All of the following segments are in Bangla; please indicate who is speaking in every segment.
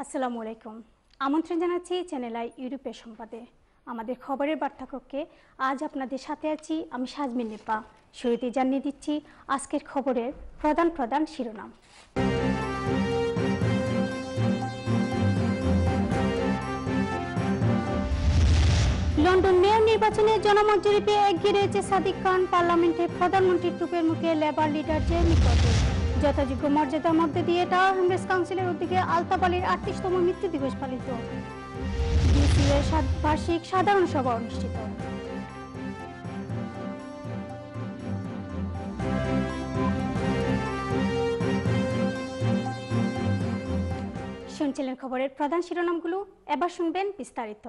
Speaker 1: আসসালামু আলাইকুম। আমন্ত্রণ জানাচ্ছি চ্যানেল আই ইউরোপের সংবাদে। আমাদের খবরের বার্তাকক্ষে আজ আপনাদের সাথে আছি আমি সাজমিন নিপা। শুরুতে জানিয়ে দিচ্ছি আজকের খবরের প্রধান শিরোনাম। লন্ডন মেয়র নির্বাচনে জনমত জরিপে এগিয়ে রয়েছে সাদিক খান। পার্লামেন্টে প্রধানমন্ত্রীর টুপের মুখে লেবার লিডার জেরেমি করবিন। যথাযোগ্য মর্যাদার মধ্যে দিয়ে টাওয়ার হ্যামলেটস কাউন্সিলের উদ্যোগে আলতাফ আলীর ৩৮তম মৃত্যু দিবস পালিত। বিসিএর বার্ষিক সাধারণ সভা অনুষ্ঠিত। শুনছিলেন খবরের প্রধান শিরোনামগুলো, এবার শুনবেন বিস্তারিত।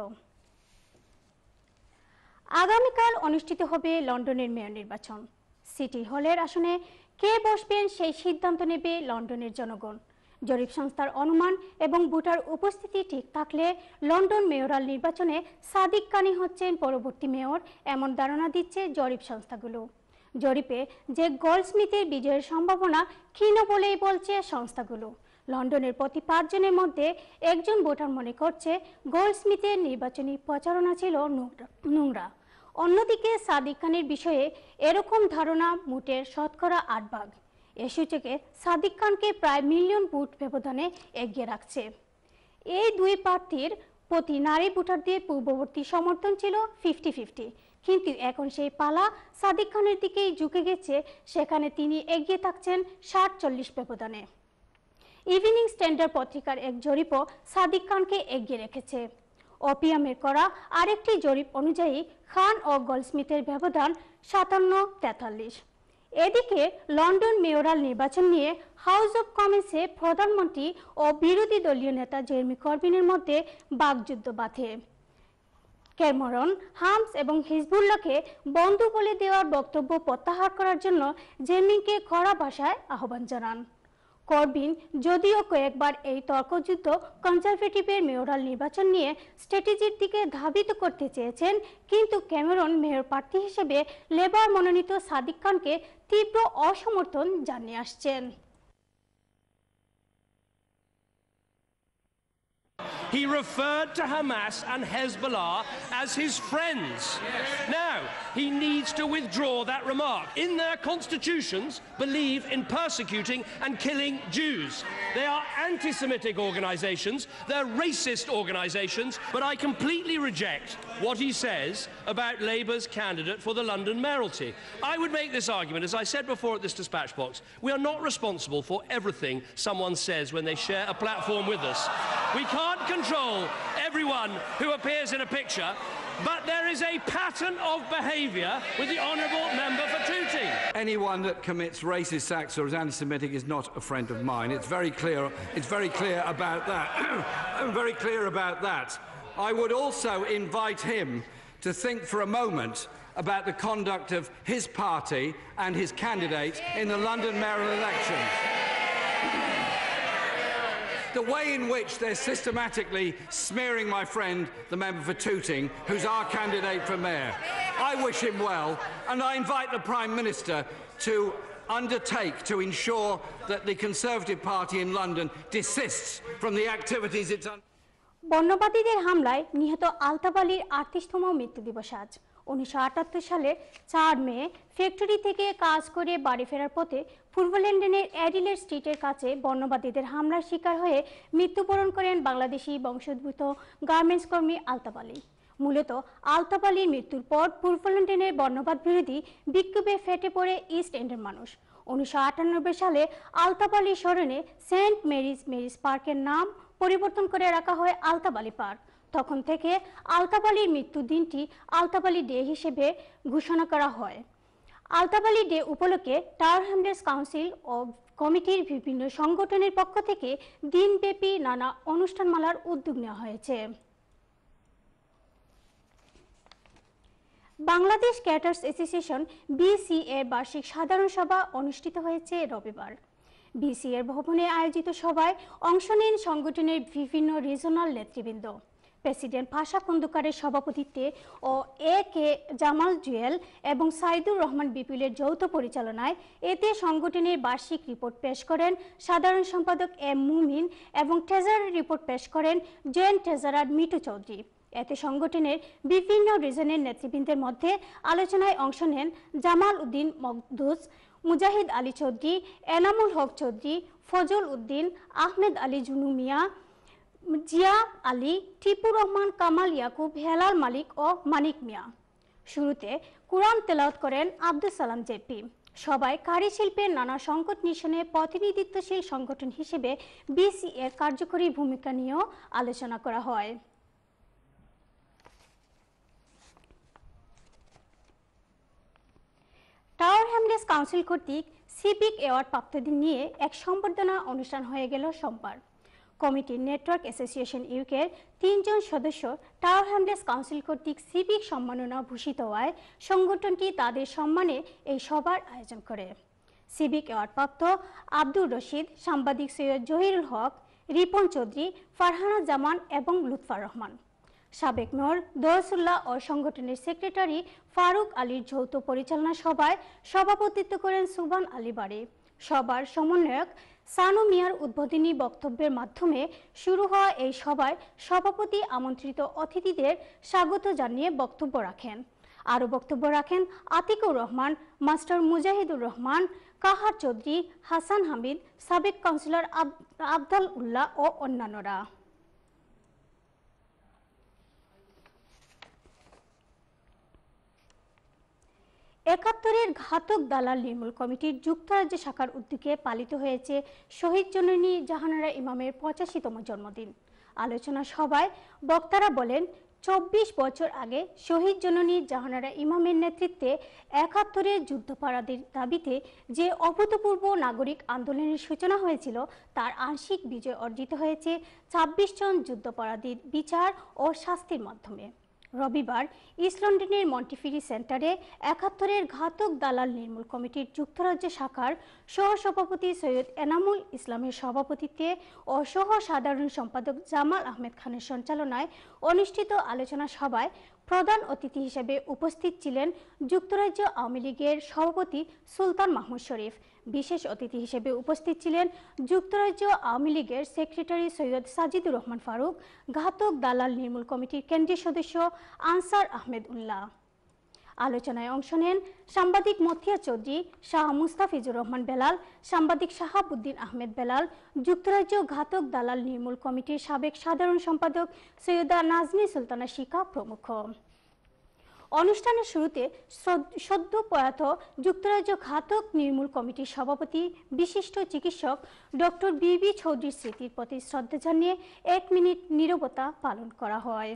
Speaker 1: আগামীকাল অনুষ্ঠিত হবে লন্ডনের মেয়র নির্বাচন। সিটি হলের আসনে কে বসবেন সেই সিদ্ধান্ত নেবে লন্ডনের জনগণ। জরিপ সংস্থার অনুমান এবং ভোটার উপস্থিতি ঠিক থাকলে লন্ডন মেয়রাল নির্বাচনে সাদিক খানই হচ্ছেন পরবর্তী মেয়র, এমন ধারণা দিচ্ছে জরিপ সংস্থাগুলো। জরিপে যে গোল্ডস্মিথের বিজয়ের সম্ভাবনা ক্ষীণ বলেই বলছে সংস্থাগুলো। লন্ডনের প্রতি ৫ জনের মধ্যে একজন ভোটার মনে করছে গোল্ডস্মিথের নির্বাচনী প্রচারণা ছিল নোংরা। অন্যদিকে সাদিক খানের বিষয়ে এরকম ধারণা মোটের শতকরা ৮ ভাগ। এ সূচকে সাদিক খানকে প্রায় মিলিয়ন ভোট ব্যবধানে এগিয়ে রাখছে। এই দুই প্রার্থীর প্রতি নারী ভোটারদের পূর্ববর্তী সমর্থন ছিল 50-50, কিন্তু এখন সেই পালা সাদিক খানের দিকেই ঝুঁকে গেছে। সেখানে তিনি এগিয়ে থাকছেন 60-40 ব্যবধানে। ইভিনিং স্ট্যান্ডার্ড পত্রিকার এক জরিপও সাদিক খানকে এগিয়ে রেখেছে। ওপিয়ামের করা আরেকটি জরিপ অনুযায়ী খান ও গোল্ডস্মিথের ব্যবধান 57-43। এদিকে লন্ডন মেয়রাল নির্বাচন নিয়ে হাউস অব কমন্সে প্রধানমন্ত্রী ও বিরোধী দলীয় নেতা জেরেমি করবিনের মধ্যে বাকযুদ্ধ বাধে। ক্যামেরন হামস এবং হিজবুল্লাহকে বন্ধু বলে দেওয়ার বক্তব্য প্রত্যাহার করার জন্য জেরেমিকে কড়া ভাষায় আহ্বান জানান। করবিন যদিও কয়েকবার এই তর্কযুদ্ধ কনজারভেটিভের মেয়রাল নির্বাচন নিয়ে স্ট্র্যাটেজির দিকে ধাবিত করতে চেয়েছেন, কিন্তু ক্যামেরন মেয়র প্রার্থী হিসেবে লেবার মনোনীত সাদিক খানকে তীব্র অসমর্থন জানিয়ে আসছেন।
Speaker 2: He referred to Hamas and Hezbollah as his friends. Now, he needs to withdraw that remark. In their constitutions, believe in persecuting and killing Jews. They are anti-Semitic organizations, they're racist organizations, but I completely reject what he says about Labour's candidate for the London mayoralty. I would make this argument, as I said before at this dispatch box, we are not responsible for everything someone says when they share a platform with us. We can't control everyone who appears in a picture, but there is a pattern of behaviour with the honourable member for Tooting.
Speaker 3: Anyone that commits racist acts or is anti-Semitic is not a friend of mine. It's very clear about that. I'm very clear about that. I would also invite him to think for a moment about the conduct of his party and his candidate in the London mayoral elections. The way in which they're systematically smearing my friend, the member for Tooting, who's our candidate for mayor. I wish him well, and I invite the Prime Minister to undertake to ensure that the Conservative Party in London desists from the activities it's
Speaker 1: বর্ণবাদীদের হামলায় নিহত আলতাফ আলীর ৩৮তম মৃত্যু দিবস আজ। ১৯৭৮ সালে ৪ মে ফ্যাক্টরি থেকে কাজ করে বাড়ি ফেরার পথে পূর্ব লন্ডনের অ্যাডিলেড স্ট্রিটের কাছে বর্ণবাদীদের হামলার শিকার হয়ে মৃত্যুবরণ করেন বাংলাদেশি বংশোদ্ভূত গার্মেন্টস কর্মী আলতাফ আলী। মূলত আলতাফ আলীর মৃত্যুর পর পূর্ব লন্ডনের বর্ণবাদ বিরোধী বিক্ষোভে ফেটে পড়ে ইস্ট এন্ডের মানুষ। ১৯৯৮ সালে আলতাফ আলীর স্মরণে সেন্ট মেরিজ পার্কের নাম পরিবর্তন করে রাখা হয় আলতাফ আলী পার্ক। তখন থেকে আলতাফ আলীর মৃত্যুর দিনটি আলতাফ আলী ডে হিসেবে ঘোষণা করা হয়। আলতাফ আলী ডে উপলক্ষে টাওয়ার হ্যামলেটস কাউন্সিল ও কমিটির বিভিন্ন সংগঠনের পক্ষ থেকে দিনব্যাপী নানা অনুষ্ঠানমালার উদ্যোগ নেওয়া হয়েছে। বাংলাদেশ ক্যাটার্স অ্যাসোসিয়েশন বিসিএর বার্ষিক সাধারণ সভা অনুষ্ঠিত হয়েছে রবিবার। বিসিএর ভবনে আয়োজিত সভায় অংশ নেন সংগঠনের বিভিন্ন রিজনাল নেতৃবৃন্দ। প্রেসিডেন্ট পাশা খন্দকারের সভাপতিত্বে ও এ কে জামাল জুয়েল এবং সাইদুর রহমান বিপুলের যৌথ পরিচালনায় এতে সংগঠনের বার্ষিক রিপোর্ট পেশ করেন সাধারণ সম্পাদক এম মুমিন এবং ট্রেজারার রিপোর্ট পেশ করেন জয়েন্ট ট্রেজারার মিটু চৌধুরী। এতে সংগঠনের বিভিন্ন রিজনের নেতৃবৃন্দের মধ্যে আলোচনায় অংশ নেন জামাল উদ্দিন মকদুস, মুজাহিদ আলী চৌধুরী, এনামুল হক চৌধুরী, ফজল উদ্দিন, আহমেদ আলী জুনু মিয়া, জিয়া আলী, টিপুর রহমান, কামাল ইয়াকুব, হেলাল মালিক ও মানিক মিয়া। শুরুতে কুরআন তেলাওয়াত করেন আব্দুল সালাম জেপি। সবাই কারি শিল্পের নানা সংকট নিরসনে প্রতিনিধিত্বশীল সংগঠন হিসেবে বিসি এর কার্যকরী ভূমিকা নিয়েও আলোচনা করা হয়। টাওয়ার হ্যামলেস কাউন্সিল কর্তৃক সিভিক অ্যাওয়ার্ড প্রাপ্তদের নিয়ে এক সম্বর্ধনা অনুষ্ঠান হয়ে গেল সোমবার। কমিটির নেটওয়ার্ক অ্যাসোসিয়েশন ইউকের 3 জন সদস্য টাওয়ার হ্যামলেস কাউন্সিল কর্তৃক সিভিক সম্মাননা ভূষিত হওয়ায় সংগঠনটি তাদের সম্মানে এই সভার আয়োজন করে। সিভিক অ্যাওয়ার্ড প্রাপ্ত আব্দুর রশিদ, সাংবাদিক সৈয়দ জহিরুল হক, রিপন চৌধুরী, ফারহানা জামান এবং লুৎফা রহমান। সাবেক মেয়র দরসুল্লাহ ও সংগঠনের সেক্রেটারি ফারুক আলীর যৌথ পরিচালনা সভায় সভাপতিত্ব করেন সুবহান আলী বাড়ি। সভার সমন্বয়ক সানু মিয়ার উদ্বোধনী বক্তব্যের মাধ্যমে শুরু হওয়া এই সভায় সভাপতি আমন্ত্রিত অতিথিদের স্বাগত জানিয়ে বক্তব্য রাখেন। আরও বক্তব্য রাখেন আতিকুর রহমান, মাস্টার মুজাহিদুর রহমান, কাহার চৌধুরী, হাসান হামিদ, সাবেক কাউন্সিলর আবদাল উল্লাহ ও অন্যান্যরা। একাত্তরের ঘাতক দালাল নির্মূল কমিটির যুক্তরাজ্য শাখার উদ্যোগে পালিত হয়েছে শহীদ জননী জাহানারা ইমামের 85তম জন্মদিন। আলোচনা সভায় বক্তারা বলেন, 24 বছর আগে শহীদ জননী জাহানারা ইমামের নেতৃত্বে একাত্তরের যুদ্ধাপরাধীর দাবিতে যে অভূতপূর্ব নাগরিক আন্দোলনের সূচনা হয়েছিল তার আংশিক বিজয় অর্জিত হয়েছে 26 জন যুদ্ধাপরাধীর বিচার ও শাস্তির মাধ্যমে। রবিবার ইস্ট লন্ডনের মন্টিফিরি সেন্টারে একাত্তরের ঘাতক দালাল নির্মূল কমিটির যুক্তরাজ্য শাখার সহসভাপতি সৈয়দ এনামুল ইসলামের সভাপতিত্বে ও সহ সাধারণ সম্পাদক জামাল আহমেদ খানের সঞ্চালনায় অনুষ্ঠিত আলোচনা সভায় প্রধান অতিথি হিসেবে উপস্থিত ছিলেন যুক্তরাজ্য আওয়ামী লীগের সভাপতি সুলতান মাহমুদ শরীফ। বিশেষ অতিথি হিসেবে উপস্থিত ছিলেন যুক্তরাজ্য আওয়ামী লীগের সেক্রেটারি সৈয়দ সাজিদুর রহমান ফারুক, ঘাতক দালাল নির্মূল কমিটির কেন্দ্রীয় সদস্য আনসার আহমেদ উল্লাহ। আলোচনায় অংশ নেন সাংবাদিক মতিয়া চৌধুরী, শাহ মুস্তাফিজুর রহমান বেলাল, সাংবাদিক শাহাবুদ্দিন আহমেদ বেলাল, যুক্তরাজ্য ঘাতক দালাল নির্মূল কমিটির সাবেক সাধারণ সম্পাদক সৈয়দা নাজনী সুলতানা শিকা প্রমুখ। অনুষ্ঠানের শুরুতে সদ্য প্রয়াত যুক্তরাজ্য ঘাতক নির্মূল কমিটির সভাপতি বিশিষ্ট চিকিৎসক ডক্টর বিবি চৌধুরীর স্মৃতির প্রতি শ্রদ্ধা জানিয়ে 1 মিনিট নীরবতা পালন করা হয়।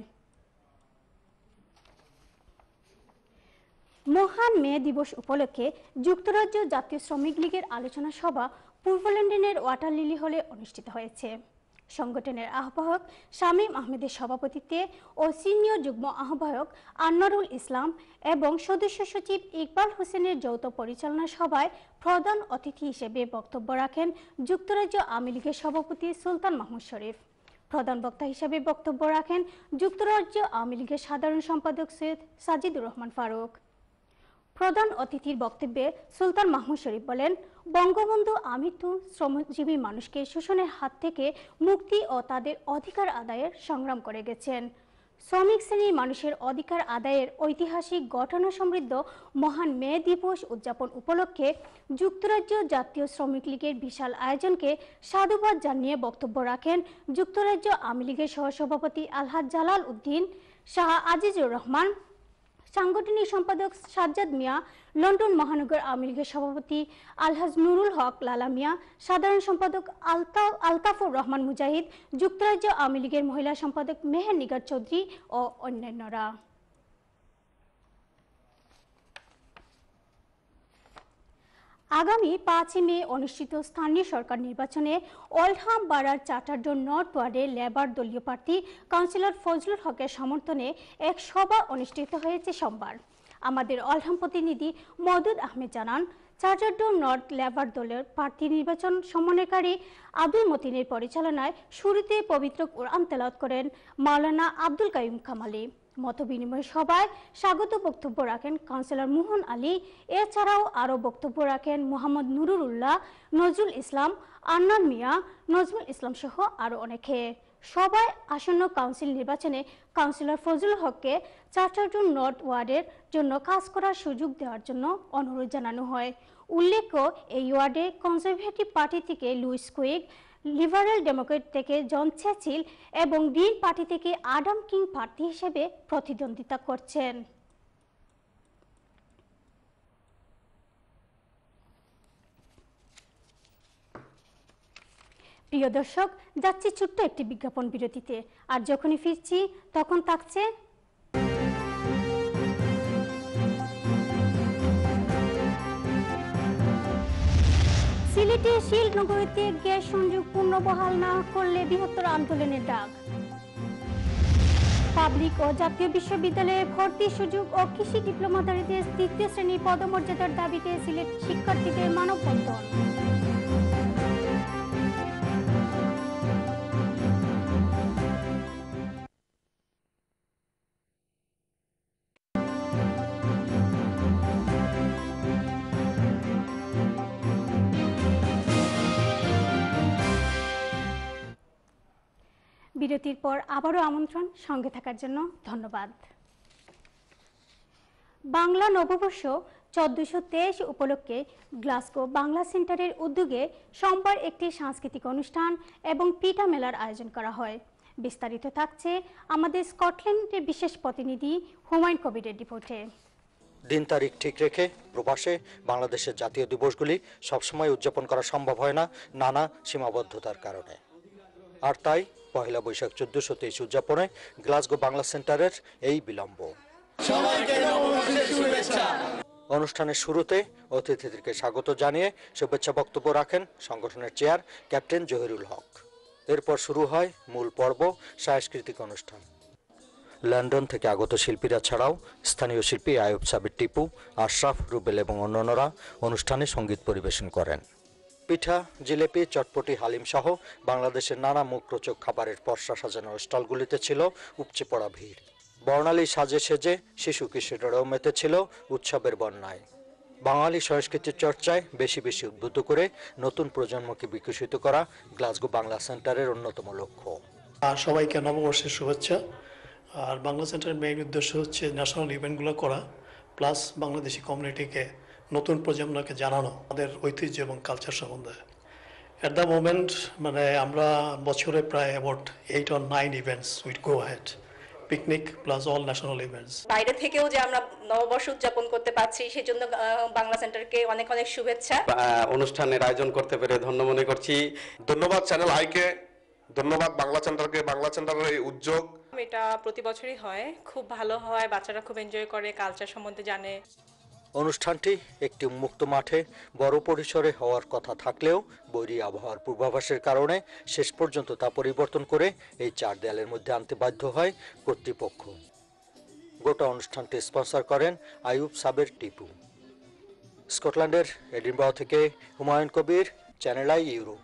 Speaker 1: মহান মে দিবস উপলক্ষে যুক্তরাজ্য জাতীয় শ্রমিক লীগের আলোচনা সভা পূর্ব লন্ডনের ওয়াটার লিলি হলে অনুষ্ঠিত হয়েছে। সংগঠনের আহ্বায়ক শামীম আহমেদের সভাপতিত্বে ও সিনিয়র যুগ্ম আহ্বায়ক আনোয়ারুল ইসলাম এবং সদস্য সচিব ইকবাল হোসেনের যৌথ পরিচালনা সভায় প্রধান অতিথি হিসেবে বক্তব্য রাখেন যুক্তরাজ্য আওয়ামী লীগের সভাপতি সুলতান মাহমুদ শরীফ। প্রধান বক্তা হিসেবে বক্তব্য রাখেন যুক্তরাজ্য আওয়ামী লীগের সাধারণ সম্পাদক সৈয়দ সাজিদুর রহমান ফারুক। প্রধান অতিথির বক্তব্যে সুলতান মাহমুদ শরীফ বলেন, বঙ্গবন্ধু আমৃত্যু শ্রমজীবী মানুষকে শোষণের হাত থেকে মুক্তি ও তাদের অধিকার আদায়ের সংগ্রাম করে গেছেন। শ্রমিক শ্রেণীর মানুষের অধিকার আদায়ের ঐতিহাসিক ঘটনা সমৃদ্ধ মহান মে দিবস উদযাপন উপলক্ষে যুক্তরাজ্য জাতীয় শ্রমিক লীগের বিশাল আয়োজনকে সাধুবাদ জানিয়ে বক্তব্য রাখেন যুক্তরাজ্য আওয়ামী লীগের সহসভাপতি আলহাজ জালাল উদ্দিন, শাহ আজিজুর রহমান, সাংগঠনিক সম্পাদক সাজ্জাদ মিয়া, লন্ডন মহানগর আওয়ামী লীগের সভাপতি আলহাজ নুরুল হক লালা মিয়া, সাধারণ সম্পাদক আলতাফুর রহমান মুজাহিদ, যুক্তরাজ্য আওয়ামী লীগের মহিলা সম্পাদক মেহের নিগার চৌধুরী ও অন্যান্যরা। আগামী 5 মে অনুষ্ঠিত স্থানীয় সরকার নির্বাচনে ওল্ডহাম বারার চাটারডন নর্থ ওয়ার্ডে লেবার দলীয় প্রার্থী কাউন্সিলর ফজলুল হকের সমর্থনে এক সভা অনুষ্ঠিত হয়েছে সোমবার। আমাদের ওল্ডহাম প্রতিনিধি মওদুদ আহমেদ জানান, চার্জারডোম নর্থ লেবার দলের প্রার্থী নির্বাচন সমন্বয়কারী আব্দুল মতিনের পরিচালনায় শুরুতে পবিত্র কোরআন তেলাওয়াত করেন মাওলানা আব্দুল কাইয়ুম কামালি। মতবিনিময় সভায় স্বাগত বক্তব্য রাখেন কাউন্সিলর মোহন আলী। এছাড়াও আরও বক্তব্য রাখেন মোহাম্মদ নুরুল উল্লাহ, নজরুল ইসলাম, আন্নান মিয়া, নজরুল ইসলাম সহ আরও অনেকে। সবাই আসন্ন কাউন্সিল নির্বাচনে কাউন্সিলর ফজলুল হককে চার্চারডোম নর্থ ওয়ার্ডের জন্য কাজ করার সুযোগ দেওয়ার জন্য অনুরোধ জানানো হয়। উল্লেখ্য, এই ওয়ার্ডে কনজারভেটিভ পার্টি থেকে লুইস কুইক, লিবারেল ডেমোক্রেট থেকে জন চেচিল এবং গ্রিন পার্টি থেকে আডাম কিং প্রার্থী হিসেবে প্রতিদ্বন্দ্বিতা করছেন। প্রিয় দর্শক, যাচ্ছি ছোট্ট একটি বিজ্ঞাপন বিরতিতে, আর যখনই ফিরছি তখন থাকছে সিলেটে শিলনগরীতে গ্যাস সংযোগ পুনর্বহাল না করলে বৃহত্তর আন্দোলনের ডাক। পাবলিক ও জাতীয় বিশ্ববিদ্যালয়ে ভর্তির সুযোগ ও কৃষি ডিপ্লোমাধারীদের তৃতীয় শ্রেণী পদমর্যাদার দাবিতে সিলেট শিক্ষার্থীদের মানববন্ধন। বিরতির পর আবারও আমন্ত্রণ, সঙ্গে থাকার জন্য ধন্যবাদ। বাংলা নববর্ষ 1423 উপলক্ষে গ্লাসগো বাংলা সেন্টারের উদ্যোগে সোমবার একটি সাংস্কৃতিক অনুষ্ঠান এবং পিঠা মেলার আয়োজন করা হয়। বিস্তারিত থাকছে আমাদের স্কটল্যান্ডের বিশেষ প্রতিনিধি হুমায়ুন কবিরের রিপোর্টে।
Speaker 4: দিন তারিখ ঠিক রেখে প্রবাসে বাংলাদেশের জাতীয় দিবসগুলি সবসময় উদযাপন করা সম্ভব হয় না নানা সীমাবদ্ধতার কারণে। আর তাই পহেলা বৈশাখ 1423 উদযাপনে গ্লাসগো বাংলা সেন্টারের এই বিলম্ব। অনুষ্ঠানের শুরুতে অতিথিদেরকে স্বাগত জানিয়ে শুভেচ্ছা বক্তব্য রাখেন সংগঠনের চেয়ার ক্যাপ্টেন জহিরুল হক। এরপর শুরু হয় মূল পর্ব, সাংস্কৃতিক অনুষ্ঠান। লন্ডন থেকে আগত শিল্পীরা ছাড়াও স্থানীয় শিল্পী আয়ুব সাবির টিপু, আশরাফ, রুবেল এবং অন্যান্যরা অনুষ্ঠানে সঙ্গীত পরিবেশন করেন। পিঠা, জিলেপি, চটপটি, হালিম সহ বাংলাদেশের নানা মুখরোচক খাবারের পসরা সাজানো স্টলগুলিতে ছিল উপচে পড়া ভিড়। বর্ণালী সাজে সেজে শিশু কিশোরেরাও মেতেছিল উৎসবের বন্যায়। বাঙালি সংস্কৃতির চর্চায় বেশি বেশি উদ্বুদ্ধ করে নতুন প্রজন্মকে বিকশিত করা গ্লাসগো বাংলা সেন্টারের অন্যতম লক্ষ্য।
Speaker 5: সবাইকে নববর্ষের শুভেচ্ছা। আর বাংলা সেন্টারের মেইন উদ্দেশ্য হচ্ছে ন্যাশনাল ইভেন্টগুলো করা, প্লাস বাংলাদেশি কমিউনিটিকে নতুন প্রজন্মকে জানানো আমাদের ঐতিহ্য এবং কালচার সম্বন্ধে। এট দ্য মোমেন্ট আমরা বছরে প্রায় about 8 or 9 events will go head, picnic plus all national events.
Speaker 6: বাইরে থেকেও যে আমরা নববর্ষ উদযাপন করতে পারছি সেজন্য বাংলা সেন্টারকে অনেক অনেক শুভেচ্ছা।
Speaker 7: অনুষ্ঠানের আয়োজন করতে পেরে ধন্য মনে করছি।
Speaker 8: ধন্যবাদ চ্যানেল আইকে, ধন্যবাদ বাংলা সেন্টারকে, বাংলা সেন্টারের এই উদ্যোগ।
Speaker 6: এটা প্রতি বছরই হয়, খুব ভালো হয়, বাচ্চারা খুব এনজয় করে, কালচার সম্বন্ধে জানে।
Speaker 4: অনুষ্ঠানটি একটি উন্মুক্ত মাঠে বড় পরিসরে হওয়ার কথা থাকলেও বৈরী আবহাওয়ার পূর্বাভাসের কারণে শেষ পর্যন্ত তা পরিবর্তন করে এই 4 দেয়ালের মধ্যে আনতে বাধ্য হয় কর্তৃপক্ষ। গোটা অনুষ্ঠানটি স্পন্সর করেন আয়ুব সাবের টিপু। স্কটল্যান্ডের এডিনবরা থেকে Humayun Kabir, Channel I Europe.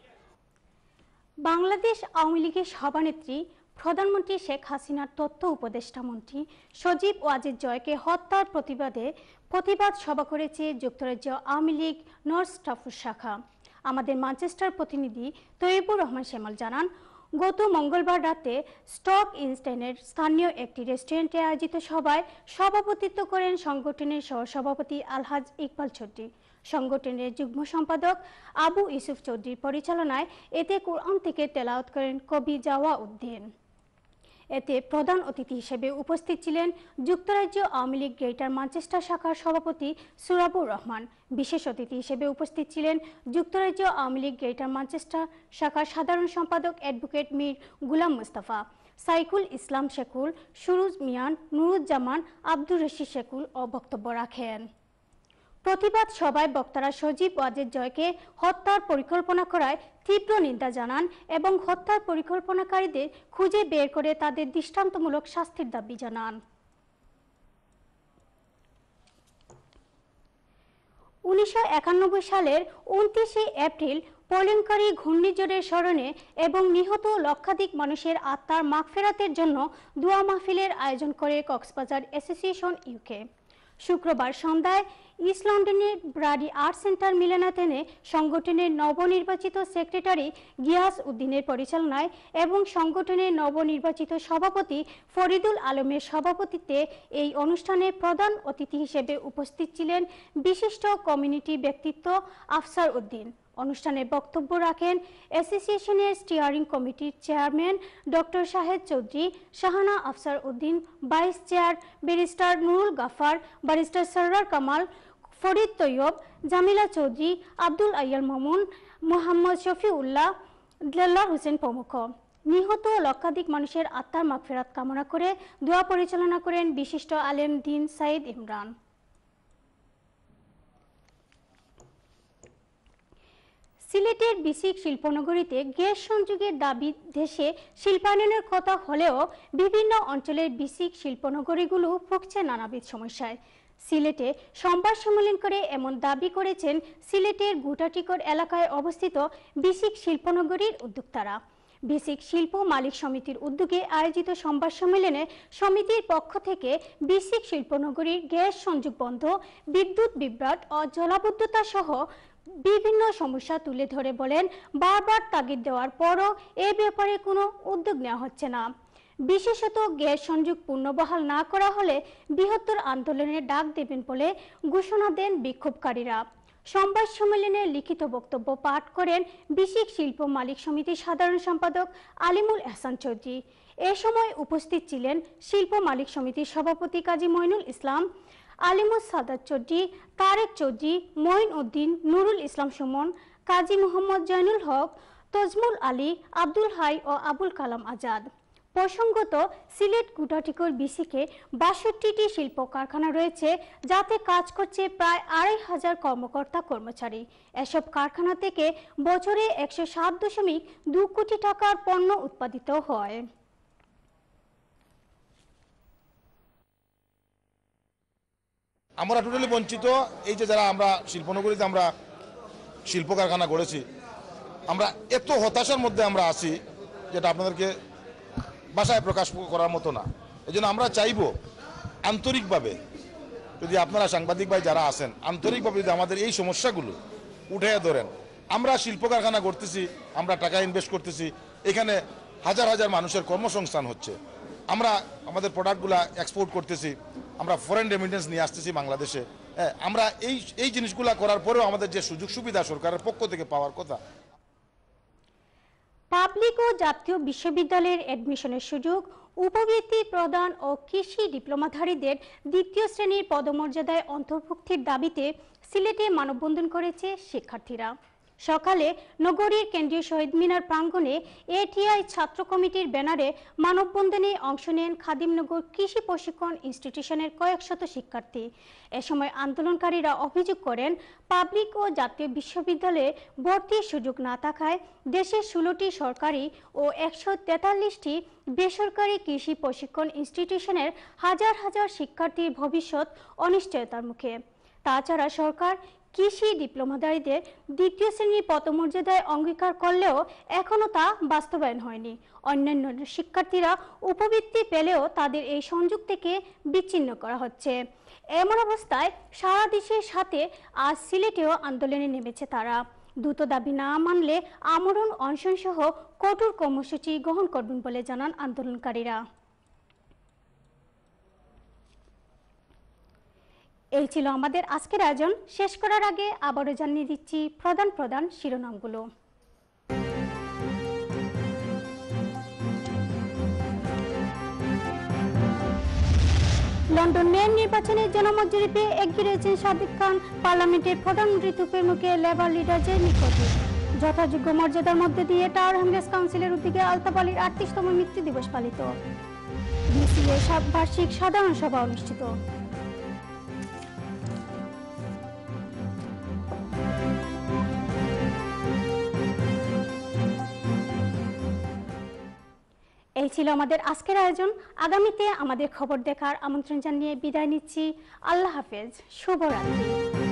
Speaker 1: Bangladesh Awami লীগের সভানেত্রী প্রধানমন্ত্রী শেখ হাসিনার তথ্য উপদেষ্টা মন্ত্রী সজীব ওয়াজেদ জয়কে হত্যার প্রতিবাদ সভা করেছে যুক্তরাজ্য আওয়ামী লীগ নর্থ স্টাফোর্ড শাখা। আমাদের ম্যানচেস্টার প্রতিনিধি তৈয়বুর রহমান শ্যামল জানান, গত মঙ্গলবার রাতে স্টক ইনস্টেনের স্থানীয় একটি রেস্টুরেন্টে আয়োজিত সভায় সভাপতিত্ব করেন সংগঠনের সহসভাপতি আলহাজ ইকবাল চৌধুরী। সংগঠনের যুগ্ম সম্পাদক আবু ইউসুফ চৌধুরীর পরিচালনায় এতে কোরআন থেকে তেলাওয়াত করেন কবি জাওয়া উদ্দিন। এতে প্রধান অতিথি হিসেবে উপস্থিত ছিলেন যুক্তরাজ্য আওয়ামী লীগ গ্রেটার ম্যানচেস্টার শাখার সভাপতি সুরাবুর রহমান। বিশেষ অতিথি হিসেবে উপস্থিত ছিলেন যুক্তরাজ্য আওয়ামী লীগ গ্রেটার ম্যানচেস্টার শাখার সাধারণ সম্পাদক অ্যাডভোকেট মীর গুলাম মুস্তাফা, সাইকুল ইসলাম শেকুল, সুরুজ মিয়ান, নুরুজ্জামান, আব্দুর রশিদ শেকুল ও বক্তব্য রাখেন। প্রতিবাদ সভায় বক্তারা সজীব ওয়াজেদ জয়কে হত্যার পরিকল্পনা করায় তীব্র নিন্দা জানান এবং হত্যার পরিকল্পনাকারীদের খুঁজে বের করে তাদের দৃষ্টান্তমূলক শাস্তির দাবি জানান। 1991 সালের 29 এপ্রিল প্রলয়ঙ্কারী ঘূর্ণিঝড়ের স্মরণে এবং নিহত লক্ষাধিক মানুষের আত্মার মাগফিরাতের জন্য দোয়া মাহফিলের আয়োজন করে কক্সবাজার অ্যাসোসিয়েশন ইউকে। শুক্রবার সন্ধ্যায় ইস্ট লন্ডনের ব্রাডি আর্ট সেন্টার মিলনায়তনে সংগঠনের নবনির্বাচিত সেক্রেটারি গিয়াস উদ্দিনের পরিচালনায় এবং সংগঠনের নবনির্বাচিত সভাপতি ফরিদুল আলমের সভাপতিত্বে এই অনুষ্ঠানে প্রধান অতিথি হিসেবে উপস্থিত ছিলেন বিশিষ্ট কমিউনিটি ব্যক্তিত্ব আফসার উদ্দিন। অনুষ্ঠানে বক্তব্য রাখেন অ্যাসোসিয়েশনের স্টিয়ারিং কমিটির chairman doctor Shahed Chowdhury, Shahana Afsar Uddin, vice chair barrister Nurul Gaffar, barrister Sarwar Kamal, Farid Taiyab, Jamila Chowdhury, Abdul আইয়াল মামুন, মোহাম্মদ শফিউল্লাহ, দেলার হোসেন প্রমুখ। নিহত লক্ষাধিক মানুষের আত্মার মাগফিরাত কামনা করে দোয়া পরিচালনা করেন বিশিষ্ট আলেম দিন সাইদ ইমরান। সিলেটের বিসিক শিল্পনগরীতে গ্যাস সংযোগের দাবি দেশে শিল্পায়নের কথা হলেও বিভিন্ন অঞ্চলের বিসিক শিল্পনগরীগুলো ভুগছে নানাবিধ সমস্যায়। সিলেটে সংবাদ সম্মেলন করে এমন দাবি করেছেন সিলেটের গুটাটিকর এলাকায় অবস্থিত বিসিক শিল্পনগরীর উদ্যোক্তারা। বিসিক শিল্প মালিক সমিতির উদ্যোগে আয়োজিত সংবাদ সম্মেলনে সমিতির পক্ষ থেকে বিসিক শিল্পনগরীর গ্যাস সংযোগ বন্ধ, বিদ্যুৎ বিভ্রাট ও জলাবদ্ধতা সহ বিভিন্ন সমস্যা তুলে ধরে বলেন, বারবার তাগিদ দেওয়ার পরও এ ব্যাপারে কোনো উদ্যোগ নেওয়া হচ্ছে না। বিশেষত গ্যাস সংযোগ পুনর্বহাল না করা হলে বৃহত্তর আন্দোলনের ডাক দেবেন বলে ঘোষণা দেন বিক্ষোভকারীরা। সংবাদ সম্মেলনে লিখিত বক্তব্য পাঠ করেন বিসিক শিল্প মালিক সমিতির সাধারণ সম্পাদক আলিমুল এহসান চৌধুরী। এ সময় উপস্থিত ছিলেন শিল্প মালিক সমিতির সভাপতি কাজী মইনুল ইসলাম, আলিমুস সাদাত চৌধুরী, তারেক চৌধুরী, মঈন উদ্দিন, নুরুল ইসলাম সুমন, কাজী মোহাম্মদ জয়নুল হক, তজমুল আলী, আব্দুল হাই ও আবুল কালাম আজাদ। প্রসঙ্গত, সিলেট গুটাটিকর বিসিকে ৬২টি শিল্প কারখানা রয়েছে, যাতে কাজ করছে প্রায় ২৫০০ কর্মকর্তা কর্মচারী। এসব কারখানা থেকে বছরে ১০৭.২ কোটি টাকার পণ্য উৎপাদিত হয়।
Speaker 9: আমরা টোটালি বঞ্চিত। এই যে যারা আমরা শিল্পনগরীতে আমরা শিল্প কারখানা গড়েছি, আমরা এত হতাশার মধ্যে আমরা আছি যেটা আপনাদেরকে ভাষায় প্রকাশ করার মতো না। এই জন্য আমরা চাইব আন্তরিকভাবে, যদি আপনারা সাংবাদিক ভাই যারা আছেন, আন্তরিকভাবে যদি আমাদের এই সমস্যাগুলো উঠে ধরেন। আমরা শিল্প কারখানা করতেছি, আমরা টাকা ইনভেস্ট করতেছি, এখানে হাজার হাজার মানুষের কর্মসংস্থান হচ্ছে, আমরা আমাদের প্রোডাক্টগুলা এক্সপোর্ট করতেছি, আমরা ফরেন রেমিটেন্স নিয়ে আসতেছি বাংলাদেশে। আমরা এই জিনিসগুলা করার পরেও আমাদের যে সুযোগ সুবিধা সরকারের পক্ষ থেকে পাওয়ার কথা।
Speaker 1: পাবলিক ও জাতীয় বিশ্ববিদ্যালয়ের অ্যাডমিশনের সুযোগ, উপবৃত্তি প্রদান ও কৃষি ডিপ্লোমাধারীদের দ্বিতীয় শ্রেণীর পদমর্যাদায় অন্তর্ভুক্তির দাবিতে সিলেটে মানববন্ধন করেছে শিক্ষার্থীরা। সকালে নগরীর কেন্দ্রীয় শহীদ মিনার প্রাঙ্গণে এটিআই ছাত্র কমিটির ব্যানারে মানববন্ধনে অংশ নেন খাদিমনগর কৃষি প্রশিক্ষণ ইনস্টিটিউশনের কয়েকশত শিক্ষার্থী। এ সময় আন্দোলনকারীরা অভিযোগ করেন, পাবলিক ও জাতীয় বিশ্ববিদ্যালয়ে ভর্তির সুযোগ না থাকায় দেশের 16টি সরকারি ও 143টি বেসরকারি কৃষি প্রশিক্ষণ ইনস্টিটিউশনের হাজার হাজার শিক্ষার্থীর ভবিষ্যৎ অনিশ্চয়তার মুখে। তাছাড়া সরকার কৃষি ডিপ্লোমাধারীদের দ্বিতীয় শ্রেণীর পদমর্যাদায় অঙ্গীকার করলেও এখনও তা বাস্তবায়ন হয়নি। অন্যান্য শিক্ষার্থীরা উপবৃত্তি পেলেও তাদের এই সংযোগ থেকে বিচ্ছিন্ন করা হচ্ছে। এমন অবস্থায় সারা দেশের সাথে আজ সিলেটেও আন্দোলনে নেমেছে তারা। দ্রুত দাবি না মানলে আমরণ, অনশন সহ কঠোর কর্মসূচি গ্রহণ করবেন বলে জানান আন্দোলনকারীরা। এই ছিল আমাদের আজকের আয়োজন। শেষ করার আগে আবারও জানিয়ে দিচ্ছি প্রধান শিরোনামগুলো। লন্ডন মেয়র নির্বাচনের জনমত জরিপে এগিয়ে রয়েছেন সাদিক খান। পার্লামেন্টের প্রধানমন্ত্রী তুপের মুখে লেবার লিডারদের নিকটে। যথাযোগ্য মর্যাদার মধ্যে দিয়ে টাওয়ার হ্যামলেটস কাউন্সিলের উদ্যোগে আলতাফ আলীর 38তম মৃত্যু দিবস পালিত। বিসিএ বার্ষিক সাধারণ সভা অনুষ্ঠিত। এই ছিল আমাদের আজকের আয়োজন। আগামীতে আমাদের খবর দেখার আমন্ত্রণ জানিয়ে বিদায় নিচ্ছি। আল্লাহ হাফেজ, শুভরাত্রি।